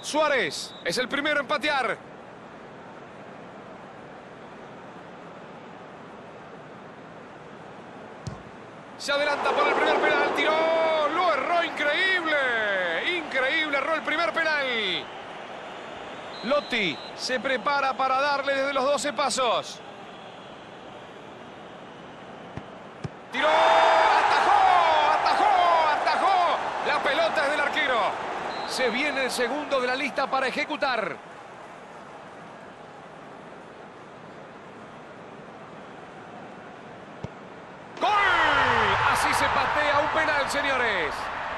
Suárez es el primero en patear. Se adelanta por el primer penal. Tiró. Lo erró. Increíble. Increíble. Erró el primer penal. Lotti se prepara para darle desde los 12 pasos. Tiró. Atajó. La pelota es del arquero. Se viene el segundo de la lista para ejecutar. ¡Gol! Así se patea un penal, señores.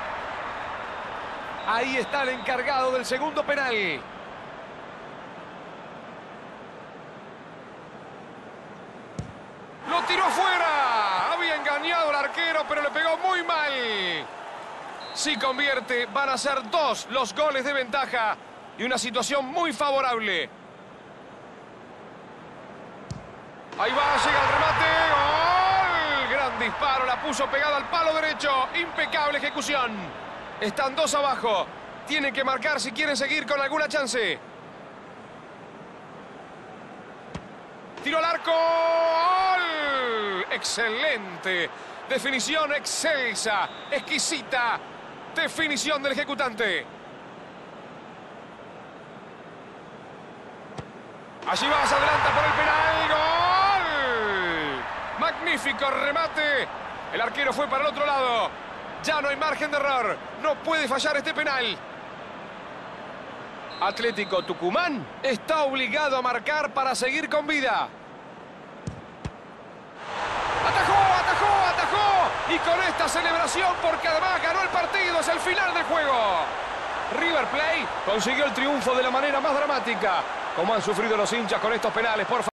Ahí está el encargado del segundo penal. Lo tiró fuera. Había engañado al arquero, pero le pegó muy mal. Si convierte, van a ser 2 los goles de ventaja y una situación muy favorable. Ahí va, llega el remate. ¡Gol! Gran disparo, la puso pegada al palo derecho. Impecable ejecución. Están 2 abajo. Tienen que marcar si quieren seguir con alguna chance. Tiro al arco. ¡Gol! Excelente. Definición excelsa, exquisita. Definición del ejecutante. Allí va, se adelanta por el penal. ¡Gol! Magnífico remate. El arquero fue para el otro lado. Ya no hay margen de error. No puede fallar este penal. Atlético Tucumán está obligado a marcar para seguir con vida. ¡Atajó! Y con esta celebración, porque además ganó el partido, es el final del juego. River Plate consiguió el triunfo de la manera más dramática. Como han sufrido los hinchas con estos penales, por favor.